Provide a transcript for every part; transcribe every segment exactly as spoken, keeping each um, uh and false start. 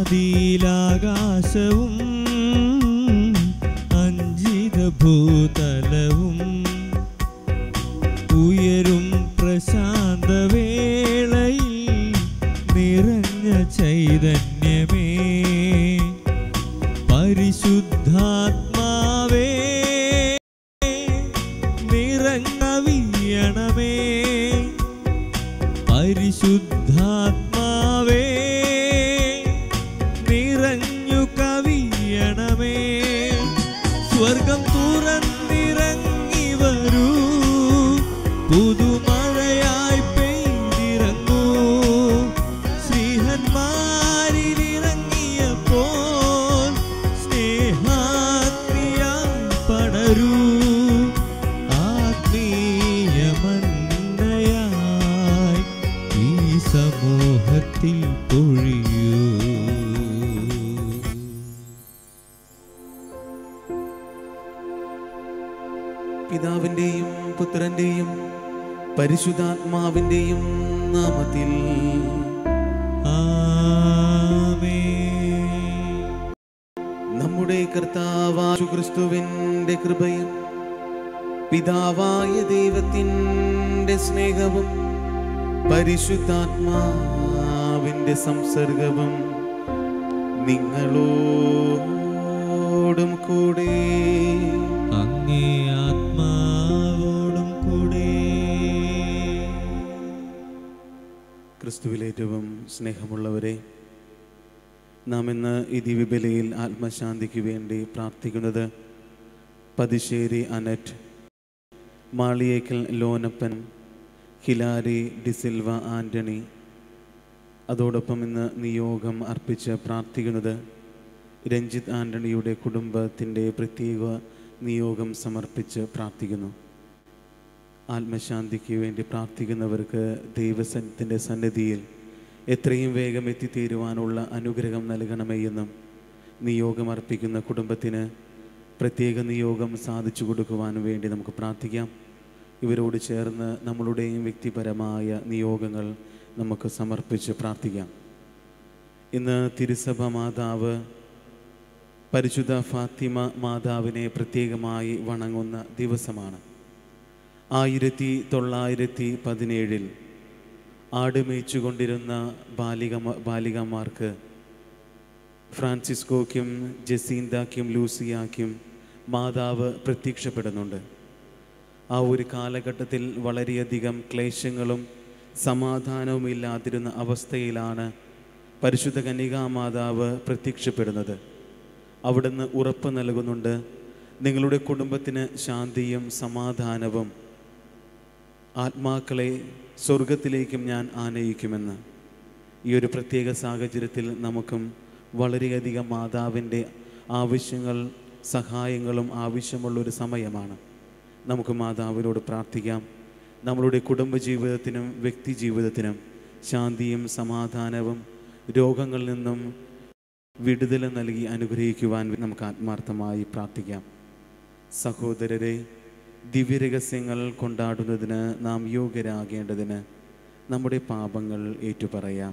ആദിയിലാകാശവും അഞ്ചിത ഭൂതലവും ഉയരും പ്രശാന്ത വേളയിൽ നിറഞ്ഞ ചൈതന്യമേ പരിശുദ്ധാത്മാവേ നിറഞ്ഞവിയണമേ പരിശുദ്ധാത്മാവേ നിറഞ്ഞു കവിയണമേ സ്വർഗം തുറന്നിറങ്ങി വരൂ പുതുമഴയായി പെയ്തിറങ്ങൂ ശ്രീഹന്മാരിലിറങ്ങിയപ്പോൾ സ്നേഹാഗ്നിയായി പടരൂ ആത്മീയമന്നയായി ഈ സമൂഹത്തിൽ പൊഴിയൂ. പിതാവിന്റെയും പുത്രന്റെയും പരിശുദ്ധാത്മാവിന്റെയും നാമത്തിൽ ആമേൻ. നമ്മുടെ കർത്താവായ ക്രിസ്തുവിന്റെ കൃപയും പിതാവായ ദൈവത്തിന്റെ സ്നേഹവും പരിശുദ്ധാത്മാവിന്റെ സംസർഗവും നിങ്ങളോടും കൂടെ അങ്ങേ ആത്മാവോടും കൂടെ. ക്രിസ്തുവിലേറ്റവും സ്നേഹമുള്ളവരെ, നാം ഇന്ന് ഈ ദിവ്യബലിയിൽ ആത്മശാന്തിക്ക് വേണ്ടി പ്രാർത്ഥിക്കുന്നത് Pathisseri Annette, Maliyekkal Lonappan, Hilary D'Silva Antony, അതോടൊപ്പം ഇന്ന് നിയോഗം അർപ്പിച്ച് പ്രാർത്ഥിക്കുന്നത് രഞ്ജിത്ത് ആൻ്റണിയുടെ കുടുംബത്തിൻ്റെ പ്രത്യേക നിയോഗം സമർപ്പിച്ച് പ്രാർത്ഥിക്കുന്നു. ആത്മശാന്തിക്ക് വേണ്ടി പ്രാർത്ഥിക്കുന്നവർക്ക് ദൈവത്തിൻ്റെ സന്നിധിയിൽ എത്രയും വേഗം എത്തിത്തീരുവാനുള്ള അനുഗ്രഹം നൽകണമേ എന്നും, നിയോഗം അർപ്പിക്കുന്ന കുടുംബത്തിന് പ്രത്യേക നിയോഗം സാധിച്ചു കൊടുക്കുവാനും വേണ്ടി നമുക്ക് പ്രാർത്ഥിക്കാം. ഇവരോട് ചേർന്ന് നമ്മളുടെയും വ്യക്തിപരമായ നിയോഗങ്ങൾ നമുക്ക് സമർപ്പിച്ച് പ്രാർത്ഥിക്കാം. ഇന്ന് തിരുസഭ മാതാവ് പരിശുദ്ധ ഫാത്തിമ മാതാവിനെ പ്രത്യേകമായി വണങ്ങുന്ന ദിവസമാണ്. ആയിരത്തി തൊള്ളായിരത്തി പതിനേഴിൽ ആടുമേച്ചു കൊണ്ടിരുന്ന ബാലിക ബാലികമാർക്ക് ഫ്രാൻസിസ്കോയ്ക്കും ജസീന്തയ്ക്കും ലൂസിയായ്ക്കും മാതാവ് പ്രത്യക്ഷപ്പെടുന്നുണ്ട്. ആ ഒരു കാലഘട്ടത്തിൽ വളരെയധികം ക്ലേശങ്ങളും സമാധാനവും ഇല്ലാതിരുന്ന അവസ്ഥയിലാണ് പരിശുദ്ധ കന്യകാമാതാവ് പ്രത്യക്ഷപ്പെടുന്നത്. അവിടുന്ന് ഉറപ്പ് നൽകുന്നുണ്ട്, നിങ്ങളുടെ കുടുംബത്തിന് ശാന്തിയും സമാധാനവും ആത്മാക്കളെ സ്വർഗത്തിലേക്കും ഞാൻ ആനയിക്കുമെന്ന്. ഈ ഒരു പ്രത്യേക സാഹചര്യത്തിൽ നമുക്കും വളരെയധികം മാതാവിൻ്റെ ആവശ്യങ്ങൾ സഹായങ്ങളും ആവശ്യമുള്ളൊരു സമയമാണ്. നമുക്ക് മാതാവിനോട് പ്രാർത്ഥിക്കാം. നമ്മളുടെ കുടുംബജീവിതത്തിനും വ്യക്തി ജീവിതത്തിനും ശാന്തിയും സമാധാനവും രോഗങ്ങളിൽ നിന്നും വിടുതൽ നൽകി അനുഗ്രഹിക്കുവാൻ നമുക്ക് ആത്മാർത്ഥമായി പ്രാർത്ഥിക്കാം. സഹോദരരെ, ദിവ്യരഹസ്യങ്ങൾ കൊണ്ടാടുന്നതിന് നാം യോഗ്യരാകേണ്ടതിന് നമ്മുടെ പാപങ്ങൾ ഏറ്റുപറയാം.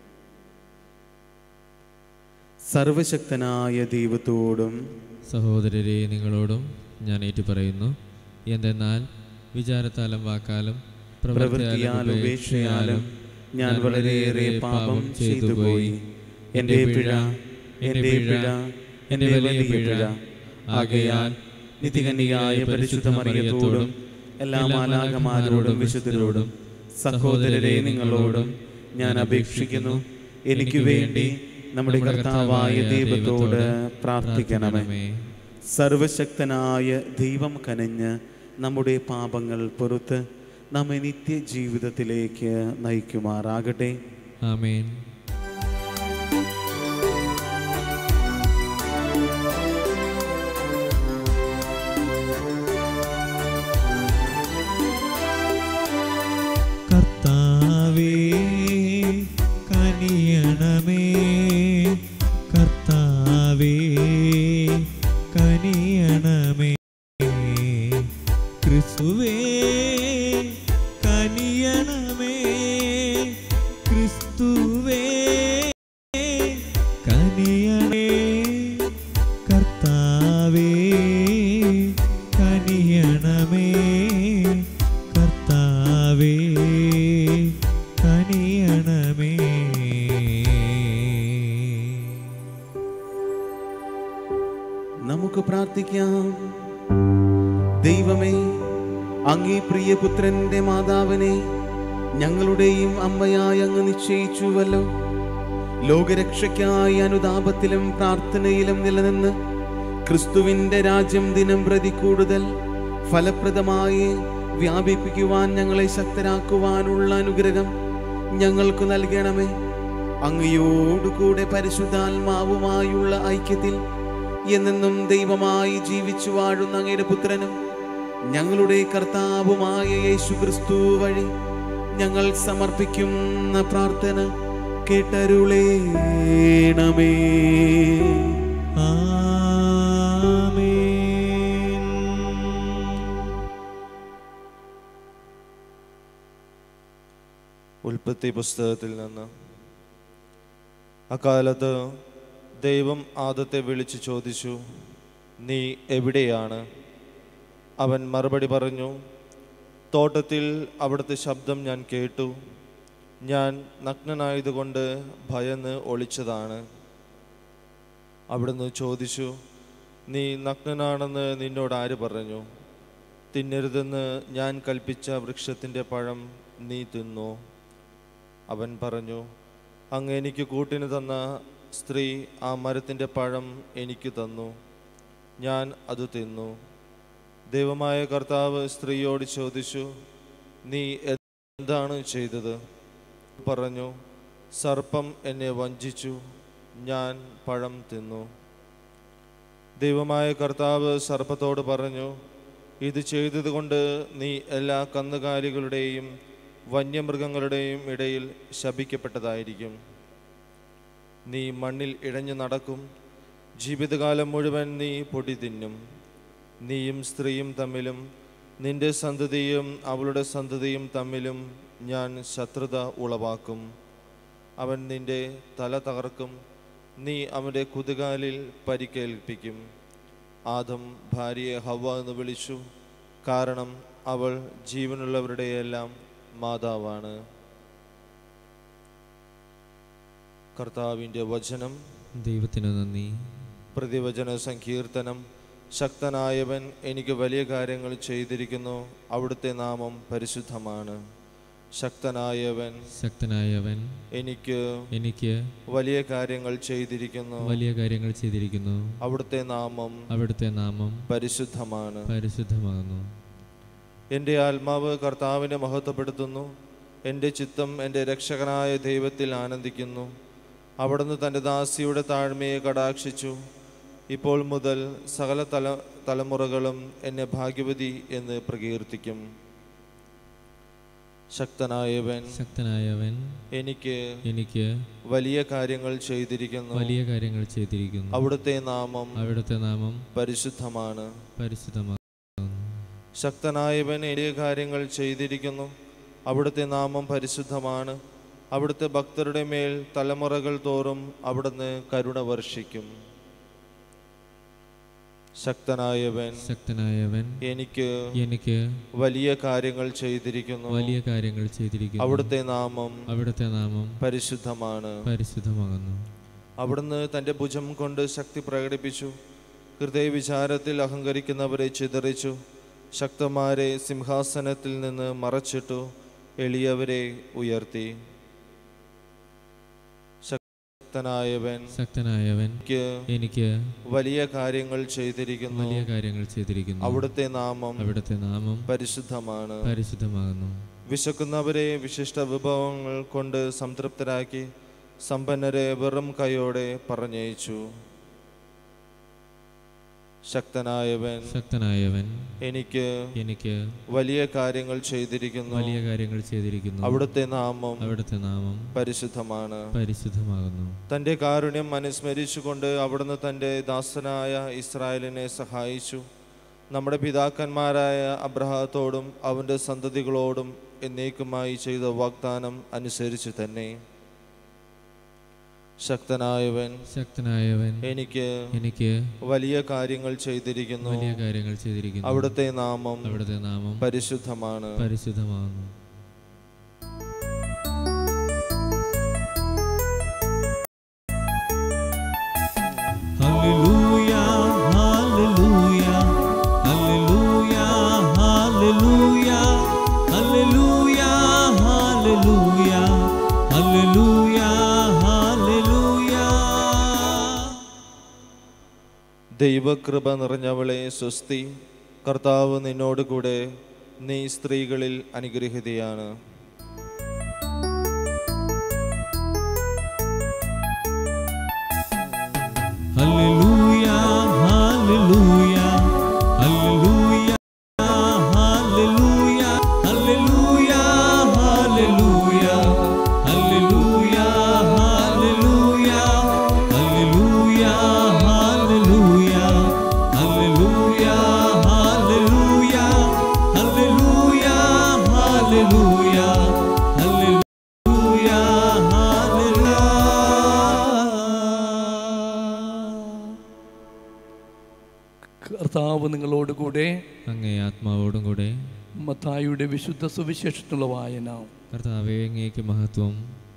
സർവശക്തനായ ദൈവത്തോടും സഹോദരരെ നിങ്ങളോടും ഞാൻ ഏറ്റുപറയുന്നു. എന്തെന്നാൽ വിചാരത്താലും വാക്കാലും പ്രവൃത്തിയാലും ഉപേക്ഷയാലും ഞാൻ വളരെയേറെ പാപം ചെയ്തുപോയി. എൻ്റെ പിഴ, എൻ്റെ പിഴ, എൻ്റെ വലിയ പിഴ. ആകയാൽ നിത്യകന്യകയായ പരിശുദ്ധ മറിയത്തോടും എല്ലാ മാലാഖമാരോടും വിശുദ്ധരോടും സഹോദരരെ നിങ്ങളോടും ഞാൻ അപേക്ഷിക്കുന്നു, എനിക്ക് വേണ്ടി നമ്മുടെ കർത്താവായ ദൈവത്തോട് പ്രാർത്ഥിക്കണമേ. സർവശക്തനായ ദൈവം കനിഞ്ഞ് നമ്മുടെ പാപങ്ങൾ പൊറുത്ത് നമ്മെ നിത്യജീവിതത്തിലേക്ക് നയിക്കുമാറാകട്ടെ. ആമേൻ. കർത്താവേ കനിയണമേ, കർത്താവേ കനിയണമേ, ക്രിസ്തുവേ കനിയണമേ, ക്രിസ്തുവേ കനിയണമേ. കനിയണേ കർത്താവേ കനിയണമേ കർത്താവേ കനിയണമേ. നമുക്ക് പ്രാർത്ഥിക്കാം. ദൈവമേ, അങ്ങേ പ്രിയപുത്രന്റെ മാതാവിനെ ഞങ്ങളുടെയും അമ്മയായി അങ്ങ് നിശ്ചയിച്ചുവല്ലോ. ലോകരക്ഷയ്ക്കായി അനുതാപത്തിലും പ്രാർത്ഥനയിലും നിലനിന്ന് ക്രിസ്തുവിന്റെ രാജ്യം ദിനം പ്രതി കൂടുതൽ ഫലപ്രദമായി വ്യാപിപ്പിക്കുവാൻ ഞങ്ങളെ ശക്തരാക്കുവാനുള്ള അനുഗ്രഹം ഞങ്ങൾക്ക് നൽകണമേ. അങ്ങയോടുകൂടെ പരിശുദ്ധാത്മാവുമായുള്ള ഐക്യത്തിൽ എന്നെന്നും ദൈവമായി ജീവിച്ചു വാഴുന്ന അങ്ങയുടെ പുത്രനും ഞങ്ങളുടെ കർത്താവുമായ യേശുക്രിസ്തു വഴി ഞങ്ങൾ സമർപ്പിക്കുന്ന പ്രാർത്ഥന കേട്ടരുളേണമേ. ആമേൻ. ഉൽപ്പത്തി പുസ്തകത്തിൽ നിന്ന്. അക്കാലത്ത് ദൈവം ആദത്തെ വിളിച്ചു ചോദിച്ചു, നീ എവിടെയാണ്? അവൻ മറുപടി പറഞ്ഞു, തോട്ടത്തിൽ അവിടുത്തെ ശബ്ദം ഞാൻ കേട്ടു. ഞാൻ നഗ്നനായതുകൊണ്ട് ഭയന്ന് ഒളിച്ചതാണ്. അവിടുന്ന് ചോദിച്ചു, നീ നഗ്നനാണെന്ന് നിന്നോട് ആര് പറഞ്ഞു? തിന്നരുതെന്ന് ഞാൻ കൽപ്പിച്ച വൃക്ഷത്തിൻ്റെ പഴം നീ തിന്നോ? അവൻ പറഞ്ഞു, അങ്ങ് എനിക്ക് കൂട്ടിന് തന്ന സ്ത്രീ ആ മരത്തിൻ്റെ പഴം എനിക്ക് തന്നു, ഞാൻ അത് തിന്നു. ദൈവമായ കർത്താവ് സ്ത്രീയോട് ചോദിച്ചു, നീ എന്താണ് ചെയ്തത്? പറഞ്ഞു, സർപ്പം എന്നെ വഞ്ചിച്ചു, ഞാൻ പഴം തിന്നു. ദൈവമായ കർത്താവ് സർപ്പത്തോട് പറഞ്ഞു, ഇത് ചെയ്തതുകൊണ്ട് നീ എല്ലാ കന്നുകാലികളുടെയും വന്യമൃഗങ്ങളുടെയും ഇടയിൽ ശപിക്കപ്പെട്ടതായിരിക്കും. നീ മണ്ണിൽ ഇഴഞ്ഞു നടക്കും, ജീവിതകാലം മുഴുവൻ നീ പൊടി തിന്നും. നീയും സ്ത്രീയും തമ്മിലും നിന്റെ സന്തതിയും അവളുടെ സന്തതിയും തമ്മിലും ഞാൻ ശത്രുത ഉളവാക്കും. അവൻ നിന്റെ തല തകർക്കും, നീ അവൻ്റെ കുതികാലിൽ പരിക്കേൽപ്പിക്കും. ആദം ഭാര്യയെ ഹവ്വ എന്ന് വിളിച്ചു, കാരണം അവൾ ജീവനുള്ളവരുടെയെല്ലാം മാതാവാണ്. കർത്താവിൻ്റെ വചനം. ദൈവത്തിന് നന്ദി. പ്രതിവചന സങ്കീർത്തനം. ശക്തനായവൻ എനിക്ക് വലിയ കാര്യങ്ങൾ ചെയ്തിരിക്കുന്നു, അവിടുത്തെ നാമം പരിശുദ്ധമാണ്. ശക്തനായവൻ ശക്തനായവൻ എനിക്ക് എനിക്ക് വലിയ കാര്യങ്ങൾ ചെയ്തിരിക്കുന്നു, വലിയ കാര്യങ്ങൾ ചെയ്തിരിക്കുന്നു, അവിടുത്തെ നാമം അവിടുത്തെ നാമം പരിശുദ്ധമാണ്. പരിശുദ്ധമാകുന്നു. എൻ്റെ ആത്മാവ് കർത്താവിനെ മഹത്വപ്പെടുത്തുന്നു, എൻ്റെ ചിത്തം എൻ്റെ രക്ഷകനായ ദൈവത്തിൽ ആനന്ദിക്കുന്നു. അവിടുന്ന് തൻ്റെ ദാസിയുടെ താഴ്മയെ കടാക്ഷിച്ചു. ഇപ്പോൾ മുതൽ സകല തല തലമുറകളും എന്നെ ഭാഗ്യവതി എന്ന് പ്രകീർത്തിക്കും. ശക്തനായവൻ ശക്തനായവൻ എനിക്ക് എനിക്ക് വലിയ കാര്യങ്ങൾ ചെയ്തിരിക്കുന്നു, വലിയ കാര്യങ്ങൾ ചെയ്തിരിക്കുന്നു, അവിടുത്തെ നാമം അവിടുത്തെ നാമം പരിശുദ്ധമാണ്. പരിശുദ്ധമാകുന്നു. ശക്തനായവൻ വലിയ കാര്യങ്ങൾ ചെയ്തിരിക്കുന്നു, അവിടുത്തെ നാമം പരിശുദ്ധമാണ്. അവിടുത്തെ ഭക്തരുടെ മേൽ തലമുറകൾ തോറും അവിടുന്ന് കരുണ വർഷിക്കും. ശക്തനായവൻ ശക്തനായവൻ എനിക്ക് എനിക്ക് വലിയ കാര്യങ്ങൾ ചെയ്തിരിക്കുന്നു, വലിയ കാര്യങ്ങൾ ചെയ്തിരിക്കുന്നു, അവിടുത്തെ നാമം അവിടുത്തെ നാമം പരിശുദ്ധമാണ്. പരിശുദ്ധമാകുന്നു. അവിടുന്ന് തൻ്റെ ഭുജം കൊണ്ട് ശക്തി പ്രകടിപ്പിച്ചു, ഹൃദയവിചാരത്തിൽ അഹങ്കരിക്കുന്നവരെ ചിതറിച്ചു. ശക്തന്മാരെ സിംഹാസനത്തിൽ നിന്ന് മറച്ചിട്ടു, എളിയവരെ ഉയർത്തി. ശക്തനായവൻ ശക്തനായവൻ എനിക്ക് എനിക്ക് വലിയ കാര്യങ്ങൾ ചെയ്തിരിക്കുന്നു, വലിയ കാര്യങ്ങൾ ചെയ്തിരിക്കുന്നു, അവിടുത്തെ നാമം അവിടുത്തെ നാമം പരിശുദ്ധമാണ്. പരിശുദ്ധമാകുന്നു. വിശക്കുന്നവരെ വിശിഷ്ട വിഭവങ്ങൾ കൊണ്ട് സംതൃപ്തരാക്കി, സമ്പന്നരെ വെറും കൈയോടെ പറഞ്ഞയച്ചു. ശക്തനായവൻ ശക്തനായവൻ എനിക്ക് എനിക്ക് വലിയ കാര്യങ്ങൾ ചെയ്തിരിക്കുന്നു, വലിയ കാര്യങ്ങൾ ചെയ്തിരിക്കുന്നു, അവിടുത്തെ നാമം അവിടുത്തെ നാമം പരിശുദ്ധമാണ്. പരിശുദ്ധമാകുന്നു. തൻ്റെ കാരുണ്യം അനുസ്മരിച്ചുകൊണ്ട് അവിടുന്ന് തൻ്റെ ദാസനായ ഇസ്രായേലിനെ സഹായിച്ചു. നമ്മുടെ പിതാക്കന്മാരായ അബ്രഹാത്തോടും അവൻ്റെ സന്തതികളോടും എന്നേക്കുമായി ചെയ്ത വാഗ്ദാനം അനുസരിച്ച് തന്നെ. ശക്തനായവൻ ശക്തനായവൻ എനിക്ക് എനിക്ക് വലിയ കാര്യങ്ങൾ ചെയ്തിരിക്കുന്നു. വലിയ കാര്യങ്ങൾ ചെയ്തിരിക്കുന്നു. അവിടുത്തെ നാമം അവിടുത്തെ നാമം പരിശുദ്ധമാണ്. പരിശുദ്ധമാകുന്നു. ഹല്ലേലൂയ ഹല്ലേലൂയ ഹല്ലേലൂയ ഹല്ലേലൂയ ഹല്ലേലൂയ ഹല്ലേലൂയ ഹല്ലേലൂയ ഹല്ലേലൂയ. ദൈവകൃപ നിറഞ്ഞവളെ സ്വസ്തി, കർത്താവ് നിന്നോട് കൂടെ, നീ സ്ത്രീകളിൽ അനുഗ്രഹീതയാണ്. ഹല്ലേലൂയ ഹല്ലേലൂയ ഹല്ലേലൂയ ഹല്ലേലൂയ ഹല്ലേലൂയ ഹല്ലേലൂയ ഹല്ലേലൂയ ഹല്ലേലൂയ ഹല്ലേലൂയ ഹല്ലേലൂയ ഹല്ലേലൂയ ഹല്ലേലൂയ ഹല്ലേലൂയ ഹല്ലേലൂയ ഹല്ലേലൂയ ഹല്ലേലൂയ. കർത്താവ് നിങ്ങളോട് കൂടെ. അങ്ങേ ആത്മാവോടും കൂടെ. മത്തായിയുടെ വിശുദ്ധ സുവിശേഷത്തിലുള്ള വായന. കർത്താവേ, അങ്ങേക്ക് മഹത്വം.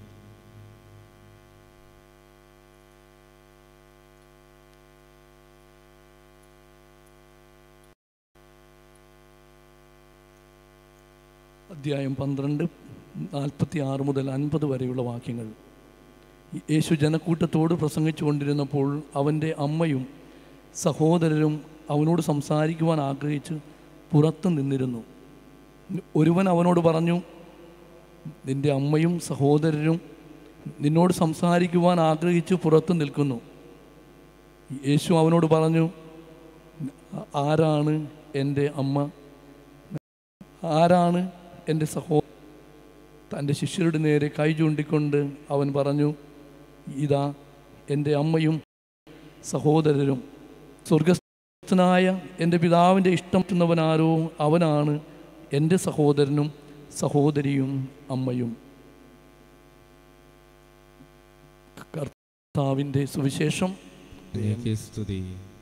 അധ്യായം പന്ത്രണ്ട് നാൽപ്പത്തി ആറ് മുതൽ അൻപത് വരെയുള്ള വാക്യങ്ങൾ. യേശു ജനക്കൂട്ടത്തോട് പ്രസംഗിച്ചു കൊണ്ടിരുന്നപ്പോൾ അവൻ്റെ അമ്മയും സഹോദരരും അവനോട് സംസാരിക്കുവാൻ ആഗ്രഹിച്ച് പുറത്ത് നിന്നിരുന്നു. ഒരുവൻ അവനോട് പറഞ്ഞു, നിൻ്റെ അമ്മയും സഹോദരരും നിന്നോട് സംസാരിക്കുവാൻ ആഗ്രഹിച്ച് പുറത്ത് നിൽക്കുന്നു. യേശു അവനോട് പറഞ്ഞു, ആരാണ് എൻ്റെ അമ്മ, ആരാണ് എൻ്റെ സഹോദരൻ? തൻ്റെ ശിഷ്യരുടെ നേരെ കൈ ചൂണ്ടിക്കൊണ്ട് അവൻ പറഞ്ഞു, ഇതാ എൻ്റെ അമ്മയും സഹോദരരും. സ്വർഗസ്ഥനായ എൻ്റെ പിതാവിൻ്റെ ഇഷ്ടം പറ്റുന്നവനാരോ അവനാണ് എൻ്റെ സഹോദരനും സഹോദരിയും അമ്മയും. കർത്താവിൻ്റെ സുവിശേഷം. അങ്ങേക്ക് സ്തുതി.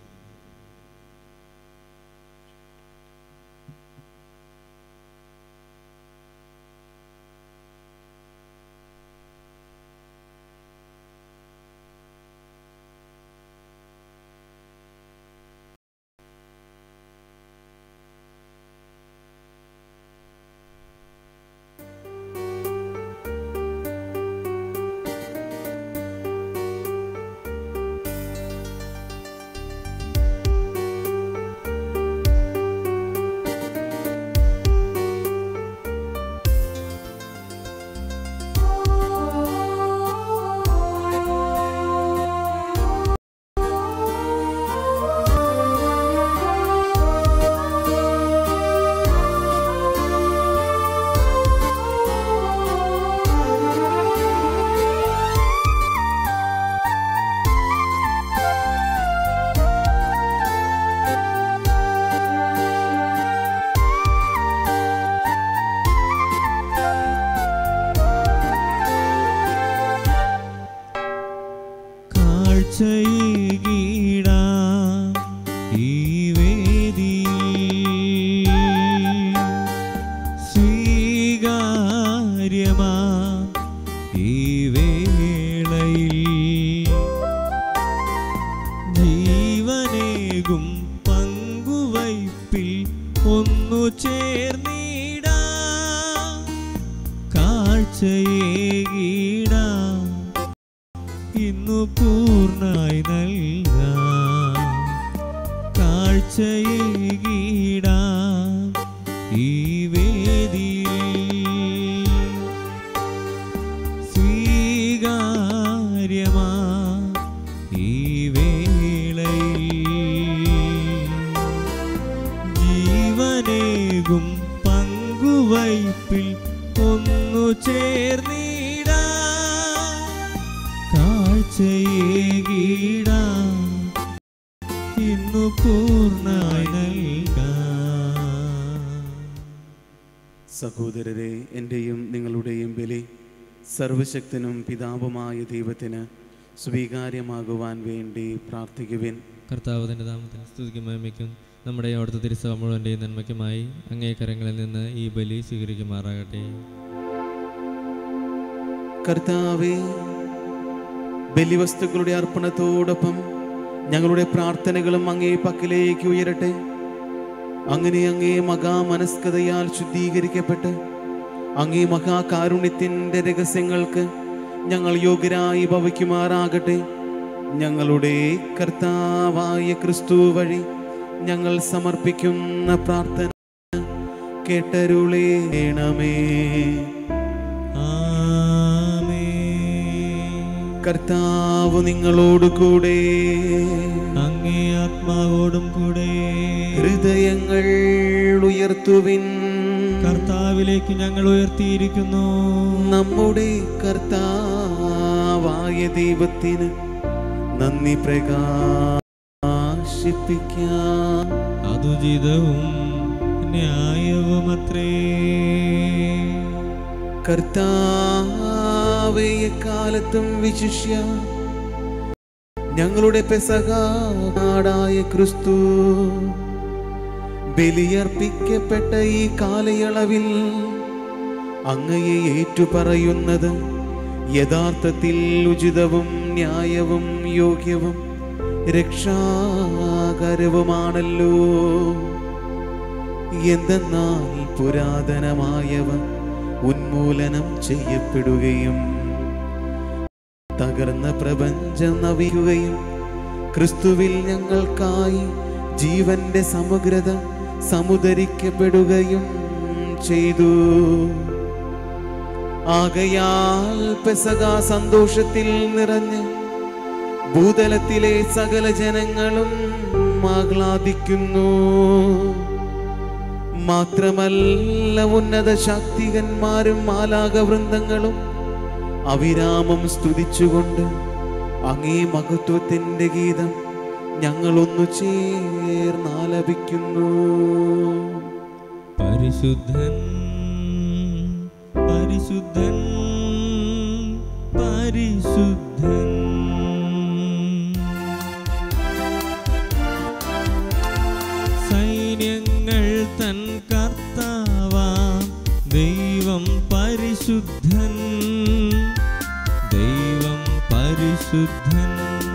ഇന്നു പൂർണ്ണായി നൽകാം കാഴ്ചയേകിടാം ഈ വേദിയിൽ സ്വീകാര്യമാ ഈ വേളയിൽ ജീവനേകും പങ്കുവയ്പിൽ ഒന്നു ചേർന്നിടാം കാഴ്ചയേകിടാം ഇന്നു പൂർണ്ണായി നൽകാം. സഹോദരരെ, എൻ്റെയും നിങ്ങളുടെയും ബലി സർവശക്തനും പിതാവുമായ ദൈവത്തിന് സ്വീകാര്യമാകുവാൻ വേണ്ടി പ്രാർത്ഥിക്കുവിൻ. കർത്താവ് തൻ്റെ നാമത്തിന് സ്തുതിക്കും മഹിമയ്ക്കും നമ്മുടെ അവിടുത്തെ തിരുസഭ മുഴുവൻ്റെയും നന്മയ്ക്കുമായി അങ്ങേ കരങ്ങളിൽ നിന്ന് ഈ ബലി സ്വീകരിക്കുമാറാകട്ടെ. കർത്താവേ, ബലിവസ്തുക്കളുടെ അർപ്പണത്തോടൊപ്പം ഞങ്ങളുടെ പ്രാർത്ഥനകളും അങ്ങേ പക്കലേക്ക് ഉയരട്ടെ. അങ്ങനെ അങ്ങേ മഹാമനസ്കതയാൽ ശുദ്ധീകരിക്കപ്പെട്ട് അങ്ങേ മഹാകാരുണ്യത്തിൻ്റെ രഹസ്യങ്ങൾക്ക് ഞങ്ങൾ യോഗ്യരായി ഭവിക്കുമാറാകട്ടെ. ഞങ്ങളുടെ കർത്താവായ ക്രിസ്തു വഴി ഞങ്ങൾ സമർപ്പിക്കുന്ന പ്രാർത്ഥന കേട്ടരുളേണമേ. കർത്താവ് നിങ്ങളോട് കൂടെ, അങ്ങേ ആത്മാവോടും കൂടെ. ഹൃദയങ്ങൾ ഉയർത്തുവിൻ. കർത്താവിലേക്ക് ഞങ്ങൾ ഉയർത്തിയിരിക്കുന്നു. നമ്മുടെ കർത്താവായ ദൈവത്തിന് നന്ദി പ്രകാശിപ്പിക്കാം. അതുചിതവും ന്യായവുമത്രേ. കർത്താവേ, എക്കാലത്തും വിശിഷ്യ ഞങ്ങളുടെ പെസഹാടായ ക്രിസ്തു ബലിയർപ്പിക്കപ്പെട്ട ഈ കാലയളവിൽ അങ്ങയെ ഏറ്റുപറയുന്നത് യഥാർത്ഥത്തിൽ ഉചിതവും ന്യായവും യോഗ്യവും രക്ഷാകരവുമാണല്ലോ. എന്തെന്നാൽ പുരാതനമായവ ഉന്മൂലനം ചെയ്യപ്പെടുകയും തകർന്ന പ്രപഞ്ചം നവിക്കുകയും ക്രിസ്തുവിൽ ഞങ്ങൾക്കായി ജീവന്റെ സമഗ്രത സമുദരിക്കപ്പെടുകയും ചെയ്തു. ആകയാൽ പെസഹാ സന്തോഷത്തിൽ നിറഞ്ഞ് ഭൂതലത്തിലെ സകല ജനങ്ങളും ആഹ്ലാദിക്കുന്നു. മാത്രമല്ല, ഉന്നത ശാക്തികന്മാരും മാലാഖവൃന്ദങ്ങളും അവിരാമം സ്തുതിച്ചുകൊണ്ട് അങ്ങേ മഹത്വത്തിന്റെ ഗീതം ഞങ്ങളൊന്നു ചേർന്നാലപിക്കുന്നു. പരിശുദ്ധൻ പരിശുദ്ധൻ പരിശുദ്ധൻ, സൈന്യങ്ങൾ തൻ കർത്താവാം ദൈവം പരിശുദ്ധൻ. ദൈവം പരിശുദ്ധൻ.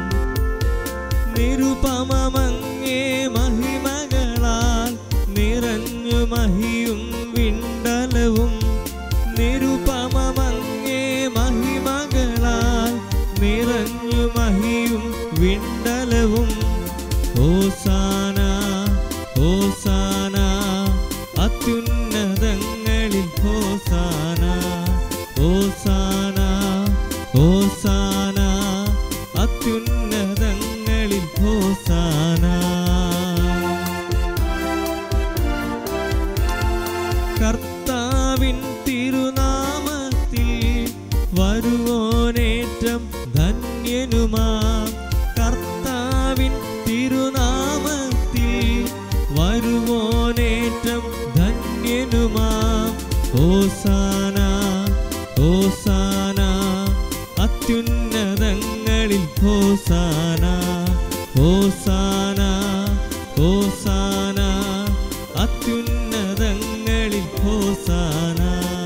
നിരുപമമങ്ങേ മഹിമകളാൽ നിറഞ്ഞു മഹിയും വിണ്ടലവും. നിരുപമമങ്ങേ മഹിമകളാൽ നിറഞ്ഞു മഹിയും വിണ്ടലവും. ഹോസാന ഹോസാന അത്യുന്നതങ്ങളിൽ ഹോസാന. ഹോസാന ഹോസാന അത്യുന്നതങ്ങളിൽ ഹോസാന. കർത്താവിൻ തിരുനാമത്തിൽ വരുവോനേറ്റം ധന്യനുമാം. കർത്താവിൻ തിരുനാമത്തിൽ വരുവോനേറ്റം ധന്യനുമാം. ഹോസാന ഹോസാന അത്യുന്നതങ്ങളിൽ ഹോസാന. ഹോസാന ഹോസാന അത്യുന്നതങ്ങളിൽ ഹോസാന.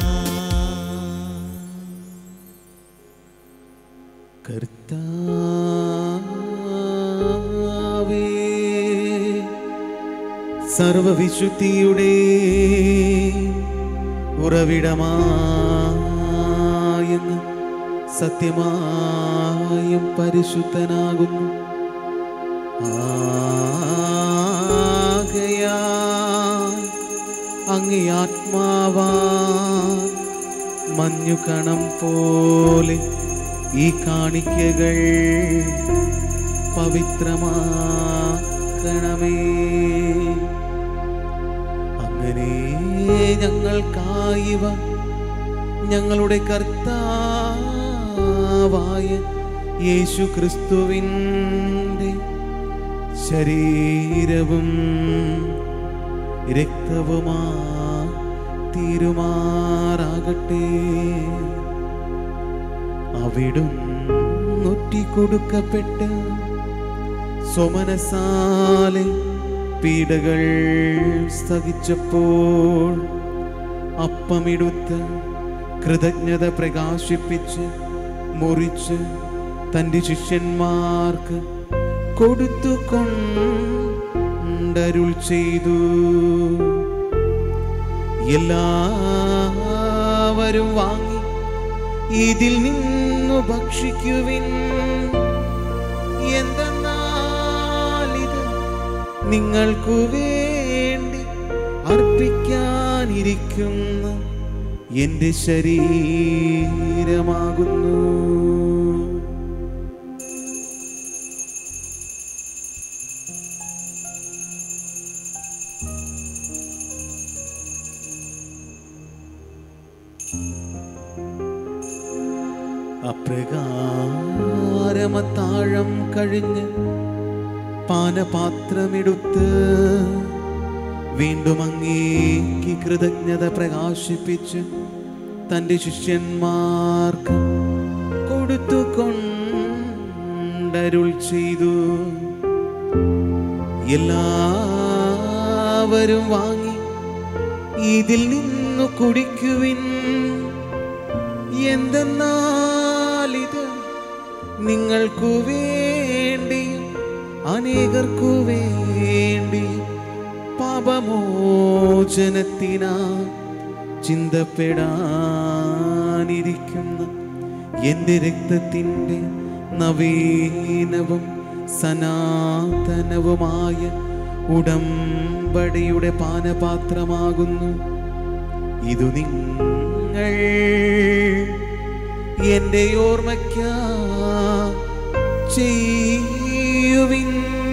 കർത്താവേ, സർവവിശുദ്ധിയുടെ ഉറവിടമായെന്ന് സത്യമായും പരിശുദ്ധനാകുന്നു. ആകയാൽ അങ്ങേ ആത്മാവാ മഞ്ഞുകണം പോലെ ഈ കാണിക്കകൾ പവിത്രമാക്കണമേ. അങ്ങനെ ഞങ്ങൾക്കായിവ ഞങ്ങളുടെ കർത്താവായ യേശു ക്രിസ്തുവിൻ്റെ ശരീരവും രക്തവുമാ തീരുമാറാകട്ടെ. അവിടുന്ന് ഒറ്റിക്കൊടുക്കപ്പെട്ട് സ്വമനസാലെ പീഡകൾ സഹിച്ചപ്പോൾ അപ്പമെടുത്ത് കൃതജ്ഞത പ്രകാശിപ്പിച്ച് മുറിച്ച് തൻ്റെ ശിഷ്യന്മാർക്ക് കൊടുത്തുകൊണ്ടരുൾ ചെയ്തു. എല്ലാവരും വാങ്ങി ഇതിൽ നിന്നു ഭക്ഷിക്കുവിൻ. എന്തെന്നാൽ ഇത് നിങ്ങൾക്കു വേണ്ടി അർപ്പിക്കാനിരിക്കുന്ന എൻ്റെ ശരീരമാകുന്നു. അപ്രകാരമത്താഴം കഴിഞ്ഞ് പാനപാത്രമെടുത്ത് വീണ്ടും അങ്ങേക്ക് കൃതജ്ഞത പ്രകാശിപ്പിച്ച് തൻ്റെ ശിഷ്യന്മാർക്ക് കൊടുത്തുകൊണ്ടരുൾ ചെയ്തു. എല്ലാവരും വാങ്ങി ഇതിൽ നിന്നു കുടിക്കുവിൻ. എന്തെന്നാൽ ഇത് നിങ്ങൾക്കു വേണ്ടി അനേകർക്കു വേണ്ടി പാപമോചനത്തിനാ ചിന്തപ്പെടാനിരിക്കുന്ന എൻ്റെ രക്തത്തിൻ്റെ നവീനവും സനാതനവുമായ ഉടമ്പടിയുടെ പാനപാത്രമാകുന്നു. ഇതു നിങ്ങൾ എൻ്റെ ഓർമ്മയ്ക്കാ ചെയ്യുവിൻ.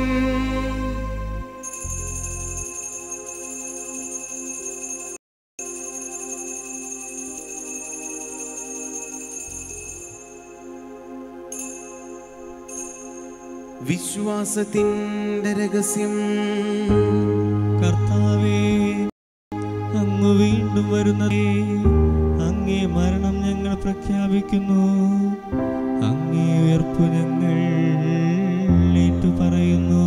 വിശ്വാസത്തിൻ്റെ രഹസ്യം. കർത്താവേ, അങ്ങ് വീണ്ടും വരുന്നതേ, അങ്ങേ മരണം ഞങ്ങൾ പ്രഖ്യാപിക്കുന്നു, അങ്ങേ ഉയർപ്പ് ഞങ്ങൾ ഏറ്റുപറയുന്നു.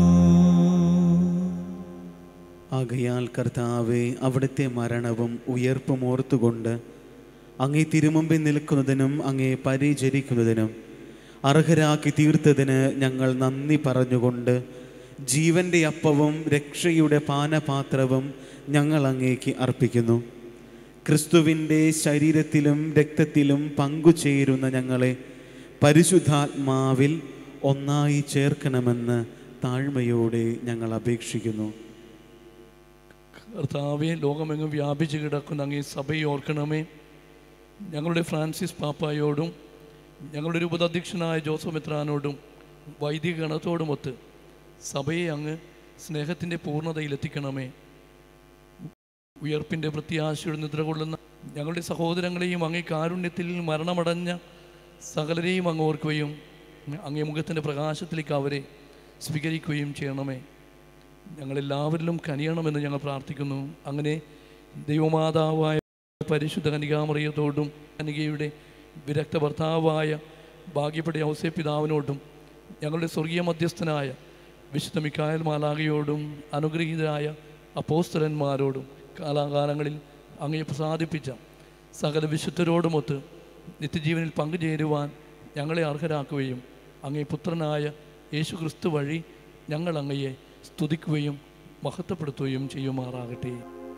ആകയാൽ കർത്താവേ, അവിടുത്തെ മരണവും ഉയർപ്പും ഓർത്തുകൊണ്ട് അങ്ങേ തിരുമുമ്പിൽ നിൽക്കുന്നതിനും അങ്ങേ പരിചരിക്കുന്നതിനും അർഹരാക്കി തീർത്തതിന് ഞങ്ങൾ നന്ദി പറഞ്ഞുകൊണ്ട് ജീവൻ്റെ അപ്പവും രക്ഷയുടെ പാനപാത്രവും ഞങ്ങൾ അങ്ങേക്ക് അർപ്പിക്കുന്നു. ക്രിസ്തുവിൻ്റെ ശരീരത്തിലും രക്തത്തിലും പങ്കുചേരുന്ന ഞങ്ങളെ പരിശുദ്ധാത്മാവിൽ ഒന്നായി ചേർക്കണമെന്ന് താഴ്മയോടെ ഞങ്ങൾ അപേക്ഷിക്കുന്നു. കർത്താവെ, ലോകമെങ്ങും വ്യാപിച്ചു കിടക്കുന്ന അങ്ങേ സഭയെ ഓർക്കണമേ. ഞങ്ങളുടെ ഫ്രാൻസിസ് പാപ്പായോടും ഞങ്ങളുടെ രൂപതാധ്യക്ഷനായ ജോസഫ് മെത്രാനോടും വൈദിക ഗണത്തോടുമൊത്ത് സഭയെ അങ്ങ് സ്നേഹത്തിൻ്റെ പൂർണ്ണതയിലെത്തിക്കണമേ. ഉയർപ്പിൻ്റെ പ്രത്യാശയുടെ നിദ്ര കൊള്ളുന്ന ഞങ്ങളുടെ സഹോദരങ്ങളെയും അങ്ങേ കാരുണ്യത്തിൽ മരണമടഞ്ഞ സകലരെയും അങ്ങ് ഓർക്കുകയും അങ്ങേ മുഖത്തിൻ്റെ പ്രകാശത്തിലേക്ക് അവരെ സ്വീകരിക്കുകയും ചെയ്യണമേ. ഞങ്ങളെല്ലാവരിലും കനിയണമെന്ന് ഞങ്ങൾ പ്രാർത്ഥിക്കുന്നു. അങ്ങനെ ദൈവമാതാവായ പരിശുദ്ധ കന്യകാമറിയത്തോടും കന്യകയുടെ വിരക്ത ഭർത്താവായ ഭാഗ്യപ്പെട്ട ഔസേപ്പ് പിതാവിനോടും ഞങ്ങളുടെ സ്വർഗീയ മധ്യസ്ഥനായ വിശുദ്ധ മിക്കായേൽ മാലാഖയോടും അനുഗ്രഹീതരായ അപ്പോസ്തലന്മാരോടും കാലാകാലങ്ങളിൽ അങ്ങയെ പ്രസാദിപ്പിച്ച സകല വിശുദ്ധരോടുമൊത്ത് നിത്യജീവനിൽ പങ്കുചേരുവാൻ ഞങ്ങളെ അർഹരാക്കുകയും അങ്ങേ പുത്രനായ യേശു ക്രിസ്തു വഴി ഞങ്ങൾ അങ്ങയെ സ്തുതിക്കുകയും മഹത്വപ്പെടുത്തുകയും ചെയ്യുമാറാകട്ടെ.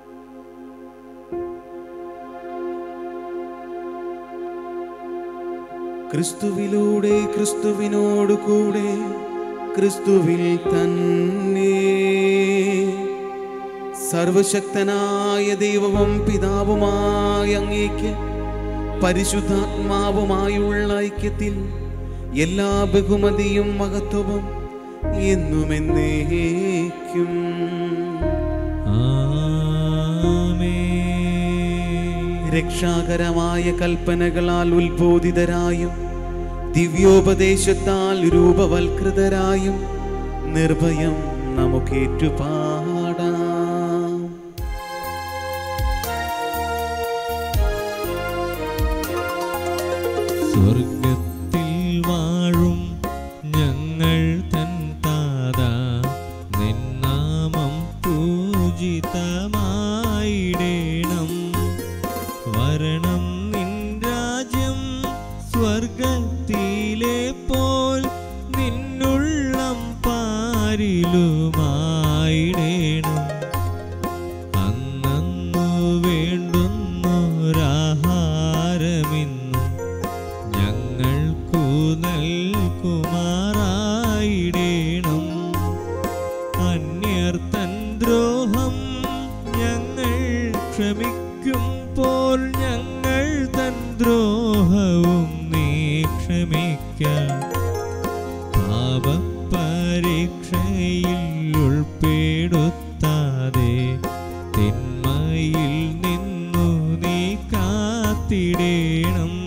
ക്രിസ്തുവിലൂടെ ക്രിസ്തുവിനോട് കൂടെ ക്രിസ്തുവിൽ തന്നെ സർവശക്തനായ ദൈവവും പിതാവുമായ അങ്ങേക്ക് പരിശുദ്ധാത്മാവുമായുള്ള ഐക്യത്തിൽ എല്ലാ ബഹുമതിയും മഹത്വവും എന്നുമെന്നേക്കും രക്ഷാകരമായ കൽപ്പനകളാൽ ഉത്ബോധിതരായും ദിവ്യോപദേശത്താൽ രൂപവൽകൃതരായും നിർഭയം നമുക്കേറ്റുപാടാം. സ്വർഗത്തിൽ വാഴും ഓർക്കുമാറായിടേണം. അന്യർ തൻ ദ്രോഹം ഞങ്ങൾ ക്ഷമിക്കുമ്പോൾ ഞങ്ങൾ തൻ ദ്രോഹവും നീ ക്ഷമിക്ക. പാപപരീക്ഷയിൽ ഉൾപ്പെടുത്താതെ തിന്മയിൽ നിന്നു നീ കാത്തിടേണം.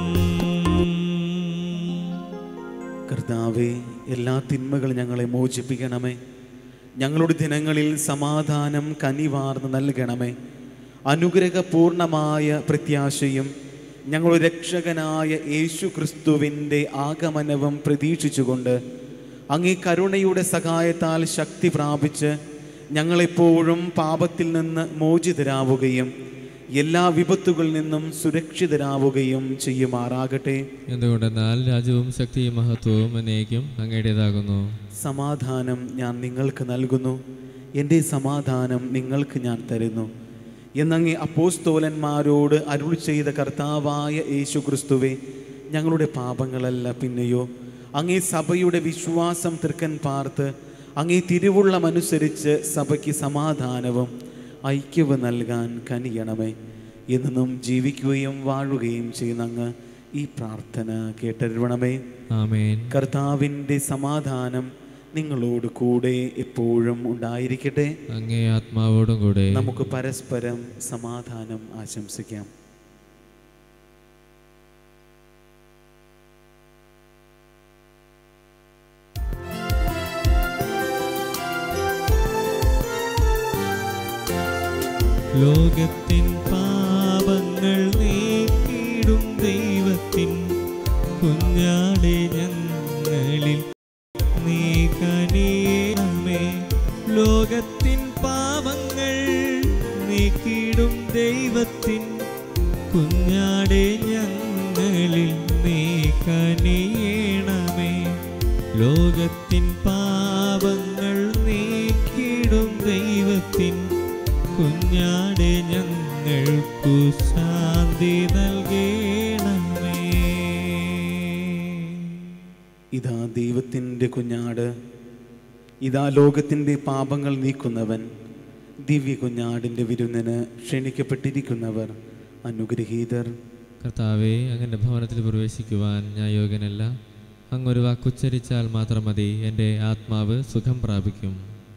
കർത്താവേ, എല്ലാ തിന്മകളും ഞങ്ങളെ മോചിപ്പിക്കണമേ. ഞങ്ങളുടെ ദിനങ്ങളിൽ സമാധാനം കനിവാർന്ന് നൽകണമേ. അനുഗ്രഹപൂർണമായ പ്രത്യാശയും ഞങ്ങളുടെ രക്ഷകനായ യേശു ക്രിസ്തുവിൻ്റെ ആഗമനവും പ്രതീക്ഷിച്ചുകൊണ്ട് അങ്ങേ കരുണയുടെ സഹായത്താൽ ശക്തി പ്രാപിച്ച് ഞങ്ങളെപ്പോഴും പാപത്തിൽ നിന്ന് മോചിതരാവുകയും എല്ലാ വിപത്തുകളിൽ നിന്നും സുരക്ഷിതരാവുകയും ചെയ്യുമാറാകട്ടെ. എന്തുകൊണ്ടെന്നാൽ രാജ്യവും ശക്തിയും മഹത്വവും എന്നേക്കും അങ്ങയുടേതാകുന്നു. സമാധാനം ഞാൻ നിങ്ങൾക്ക് നൽകുന്നു, എൻ്റെ സമാധാനം നിങ്ങൾക്ക് ഞാൻ തരുന്നു എന്നങ്ങേ അപ്പോസ്തോലന്മാരോട് അരുൾ ചെയ്ത കർത്താവായ യേശു ക്രിസ്തുവേ, ഞങ്ങളുടെ പാപങ്ങളല്ല പിന്നെയോ അങ്ങേ സഭയുടെ വിശ്വാസം തൃക്കൻ പാർത്ത് അങ്ങേ തിരുവുള്ളമനുസരിച്ച് സഭയ്ക്ക് സമാധാനവും ഐക്യവും നൽകാൻ കനിയണമേ. എന്നും ജീവിക്കുകയും വാഴുകയും ചെയ്യുന്ന അങ്ങ് ഈ പ്രാർത്ഥന കേട്ടരുളണമേ. ആമേൻ. കർത്താവിൻ്റെ സമാധാനം നിങ്ങളോട് കൂടെ എപ്പോഴും ഉണ്ടായിരിക്കട്ടെ. അങ്ങേ ആത്മാവോടും കൂടെ. നമുക്ക് പരസ്പരം സമാധാനം ആശംസിക്കാം. ലോകത്തിൻ പാപങ്ങൾ നീക്കിടും ദൈവത്തിൻ കുഞ്ഞാടെ ഞങ്ങളിൽ നീ കനിയണമേ. ലോകത്തിൻ പാപങ്ങൾ നീക്കിടും ദൈവത്തിൻ കുഞ്ഞാടെ ഞങ്ങളിൽ നീ കനിയണമേ. ലോകത്തിൻ പാപങ്ങൾ നീക്കിടും ദൈവത്തിൻ കുഞ്ഞാടെ ഞങ്ങൾക്കു ശാന്തി നൽകണമേ. ഇതാ ദൈവത്തിൻ്റെ കുഞ്ഞാട്, ഇതാ ലോകത്തിൻ്റെ പാപങ്ങൾ നീക്കുന്നവൻ. ദിവ്യ കുഞ്ഞാടിൻ്റെ വിരുന്നിന് ക്ഷണിക്കപ്പെട്ടിരിക്കുന്നവർ അനുഗ്രഹീതർ. കർത്താവേ, അങ്ങൻ്റെ ഭവനത്തിൽ പ്രവേശിക്കുവാൻ ഞാൻ യോഗ്യനല്ല. അങ്ങൊരു വാക്കുച്ചരിച്ചാൽ മാത്രം മതി, എൻ്റെ ആത്മാവ് സുഖം പ്രാപിക്കും.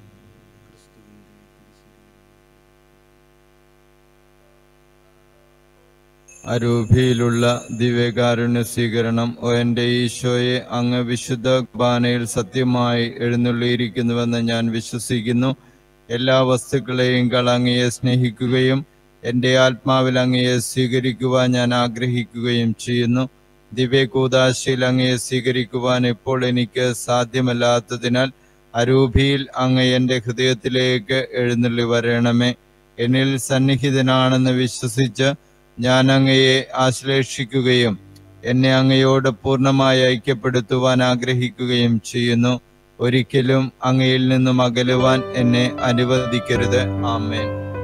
അരൂപിയിലുള്ള ദിവ്യകാരുണ്യ സ്വീകരണം. ഓ എൻ്റെ ഈശോയെ, അങ്ങ് വിശുദ്ധ കുർബാനയിൽ സത്യമായി എഴുന്നള്ളിയിരിക്കുന്നുവെന്ന് ഞാൻ വിശ്വസിക്കുന്നു. എല്ലാ വസ്തുക്കളെയും അങ്ങയെ സ്നേഹിക്കുകയും എൻ്റെ ആത്മാവിൽ അങ്ങയെ സ്വീകരിക്കുവാൻ ഞാൻ ആഗ്രഹിക്കുകയും ചെയ്യുന്നു. ദിവ്യകൂദാശയിൽ അങ്ങയെ സ്വീകരിക്കുവാൻ ഇപ്പോൾ എനിക്ക് സാധ്യമല്ലാത്തതിനാൽ അരൂപിയിൽ അങ്ങ് എൻ്റെ ഹൃദയത്തിലേക്ക് എഴുന്നള്ളി വരണമേ. എന്നിൽ സന്നിഹിതനാണെന്ന് വിശ്വസിച്ച് ഞാൻ അങ്ങയെ ആശ്ലേഷിക്കുകയും എന്നെ അങ്ങയോട് പൂർണ്ണമായി ഐക്യപ്പെടുത്തുവാൻ ആഗ്രഹിക്കുകയും ചെയ്യുന്നു. ഒരിക്കലും അങ്ങയിൽ നിന്നും അകലുവാൻ എന്നെ അനുവദിക്കരുത്. ആമേൻ.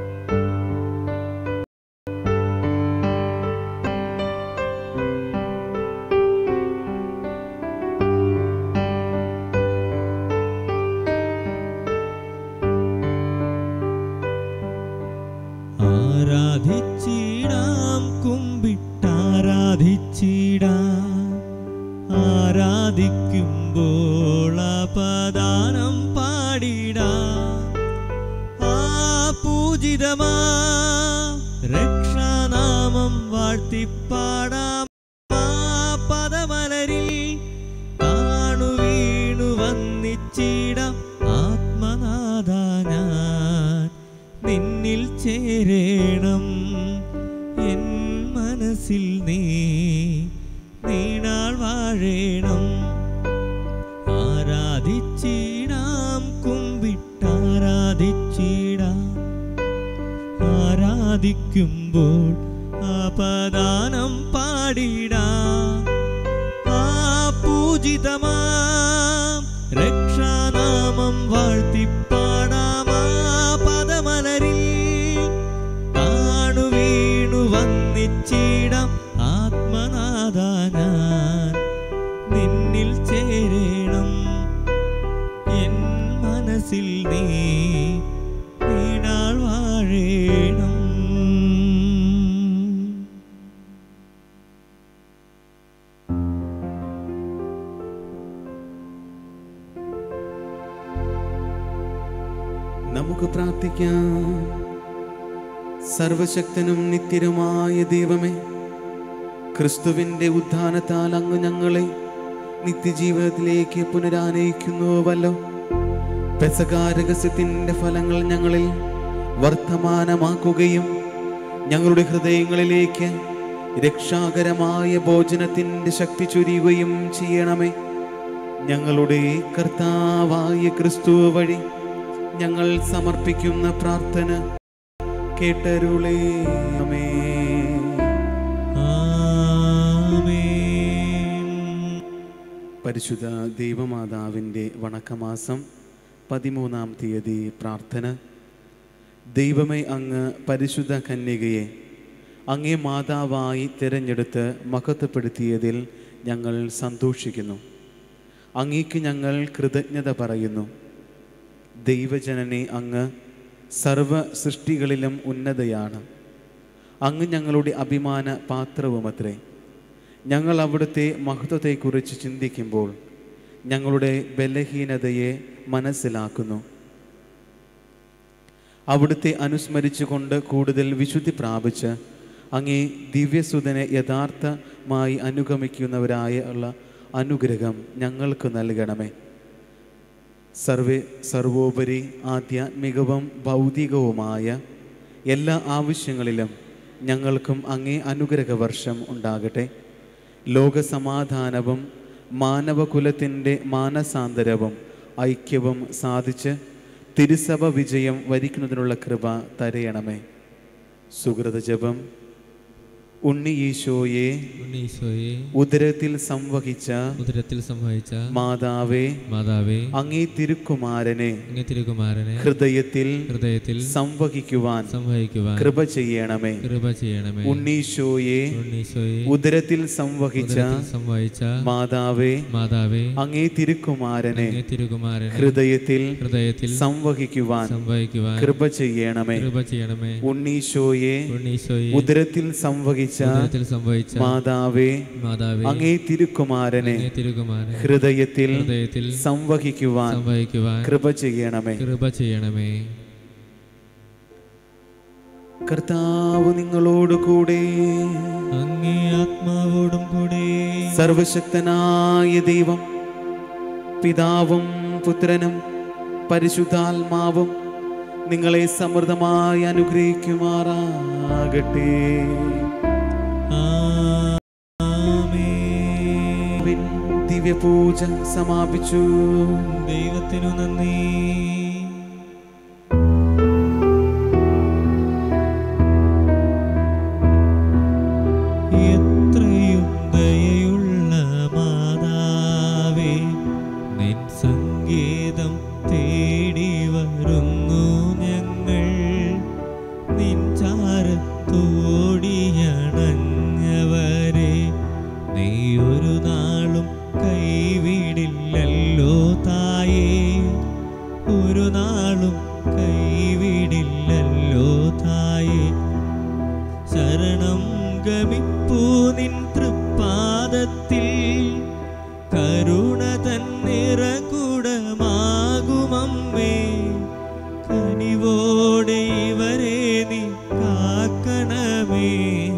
ആരാധിച്ചിടാം, കുമ്പിട്ടാരാധിച്ചിടാം. ആരാധിക്കുമ്പോൾ അപദാനം പാടിടാം. ആ പൂജിതമാ രക്ഷാനാമം വാഴ്ത്തിപ്പാടാം. ആ പദമലരിൽ താണു വീണു വന്നിച്ചിടാം. ആത്മനാഥ ഞാൻ നിന്നിൽ ചേരേണം. എൻ മനസ്സിൽ നീ നീണാൾ വാഴേണം. ആരാധിച്ചിടാം, കുമ്പിട്ടാരാധിച്ചിടാം. ആരാധിക്കുമ്പോൾ അപദാനം പാടിടാം. ആ പൂജിതമാം രക്ഷാനാമം വാഴ്ത്തിപ്പാടാം. ആ പദമലരിൽ താണു വീണു വന്നിച്ചിടാം. ആത്മനാഥ ഞാൻ നിന്നിൽ ചേ നമുക്ക് പ്രാർത്ഥിക്കാം. സർവശക്തനും നിത്യനുമായ ദൈവമേ, ക്രിസ്തുവിൻ്റെ ഉത്ഥാനത്താൽ അങ്ങ് ഞങ്ങളെ നിത്യജീവിതത്തിലേക്ക് പുനരാനയിക്കുന്നുവല്ലോ. പെസഹാരഹസ്യത്തിൻ്റെ ഫലങ്ങൾ ഞങ്ങളിൽ വർത്തമാനമാക്കുകയും ഞങ്ങളുടെ ഹൃദയങ്ങളിലേക്ക് രക്ഷാകരമായ ഭോജനത്തിൻ്റെ ശക്തി ചൊരിയുകയും ചെയ്യണമേ. ഞങ്ങളുടെ കർത്താവായ ക്രിസ്തു വഴി ഞങ്ങൾ സമർപ്പിക്കുന്ന പ്രാർത്ഥന കേട്ടരുളേണമേ. പരിശുദ്ധ ദൈവമാതാവിൻ്റെ വണക്കമാസം പതിമൂന്നാം തീയതി പ്രാർത്ഥന. ദൈവമേ, അങ്ങ് പരിശുദ്ധ കന്യകയെ അങ്ങേ മാതാവായി തിരഞ്ഞെടുത്ത് മഹത്വപ്പെടുത്തിയതിൽ ഞങ്ങൾ സന്തോഷിക്കുന്നു. അങ്ങേക്ക് ഞങ്ങൾ കൃതജ്ഞത പറയുന്നു. ദൈവജനനെ, അങ്ങ് സർവ സൃഷ്ടികളിലും ഉന്നതയാണ്. അങ്ങ് ഞങ്ങളുടെ അഭിമാന പാത്രവുമത്രേ. ഞങ്ങൾ അവിടുത്തെ മഹത്വത്തെക്കുറിച്ച് ചിന്തിക്കുമ്പോൾ ഞങ്ങളുടെ ബലഹീനതയെ മനസ്സിലാക്കുന്നു. അവിടുത്തെ അനുസ്മരിച്ചുകൊണ്ട് കൂടുതൽ വിശുദ്ധി പ്രാപിച്ച് അങ്ങേ ദിവ്യസുതനെ യഥാർത്ഥമായി അനുഗമിക്കുന്നവരായ ഉള്ള അനുഗ്രഹം ഞങ്ങൾക്ക് നൽകണമേ. സർവേ സർവോപരി ആധ്യാത്മികവും ഭൗതികവുമായ എല്ലാ ആവശ്യങ്ങളിലും ഞങ്ങൾക്കും അങ്ങേ അനുഗ്രഹവർഷം ഉണ്ടാകട്ടെ. ലോകസമാധാനവും മാനവകുലത്തിൻ്റെ മാനസാന്തരവും ഐക്യവും സാധിച്ച് തിരുസഭ വിജയം വരിക്കുന്നതിനുള്ള കൃപ തരയണമേ. സുഹൃത ജപം. ഉണ്ണി ഈശോയെ ഉണ്ണീശോയെ ഉദരത്തിൽ സംവഹിച്ച ഉദരത്തിൽ സംവഹിച്ച മാതാവേ മാതാവേ അങ്ങേ തിരുക്കുമാരനെ അങ്ങേ തിരുകുമാരനെ ഹൃദയത്തിൽ ഹൃദയത്തിൽ സംവഹിക്കുവാൻ സംവഹിക്കുവാൻ കൃപ ചെയ്യണമേ. കൃപ ചെയ്യണമേ. ഉണ്ണീശോയെ ഉണ്ണീശോയെ ഉദരത്തിൽ സംവഹിച്ച ഉദരത്തിൽ സംവഹിച്ച മാതാവേ മാതാവേ അങ്ങേ തിരുക്കുമാരനെ അങ്ങേ തിരുകുമാരനെ ഹൃദയത്തിൽ ഹൃദയത്തിൽ സംവഹിക്കുവാൻ സംവഹിക്കുവാൻ കൃപ ചെയ്യണമേ. കൃപ ചെയ്യണമേ. ഉണ്ണീശോയെ ഉണ്ണീശോയെ ഉദരത്തിൽ സംവഹിച്ച ഉദരത്തിൽ സംവഹിച്ച മാതാവേ മാതാവേ അങ്ങേ തിരുക്കുമാരനെ അങ്ങേ തിരുകുമാരനെ ഹൃദയത്തിൽ ഹൃദയത്തിൽ സംവഹിക്കുവാൻ സംവഹിക്കുവാൻ കൃപ ചെയ്യണമേ. കൃപ ചെയ്യണമേ. കർത്താവ് നിങ്ങളോട് കൂടെ, അങ്ങേ ആത്മാവോടും കൂടെ. സർവശക്തനായ ദൈവം പിതാവും പുത്രനും പരിശുദ്ധാത്മാവും നിങ്ങളെ സമൃദ്ധമായി അനുഗ്രഹിക്കുമാറാകട്ടെ. ആമേൻ. ദിവ്യപൂജ സമാപിച്ചു. ദൈവത്തിനു നന്ദി. എത്രയും ദയയുള്ള മാതാവേ, നിൻ സംഗീതം തേടി വരുന്നു ഞങ്ങൾ. നിൻ ചാരത്തോടിയണഞ്ഞവരെ നീ ഒരു നാളും കൈവിടില്ലല്ലോ തായേ. ഒരു നാളും കൈവിടില്ലല്ലോ തായേ. ശരണം ഗമിപ്പൂ നിൻ തൃപ്പാദത്തിൽ. കരുണ തന്നിറകുടമാകുമമ്മേ. കനിവോടെ ഇവരെ നീ കാക്കണമേ.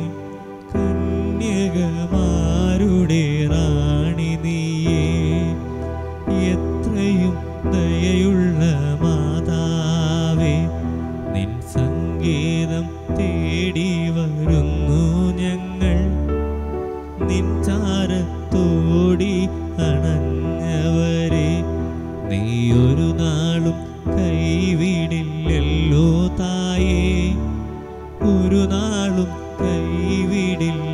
കന്യകമാരുടെ റാണി നീയേ. എത്രയും ദയയുള്ള മാതാവേ, നിൻ സംഗീതം തേടി വരുന്നു ഞങ്ങൾ. നിൻ ചാരത്തോടി അണഞ്ഞവരെ നീ ഒരു നാളും കൈവിടില്ലല്ലോ തായേ. ഒരു നാളും കൈവിടില്ല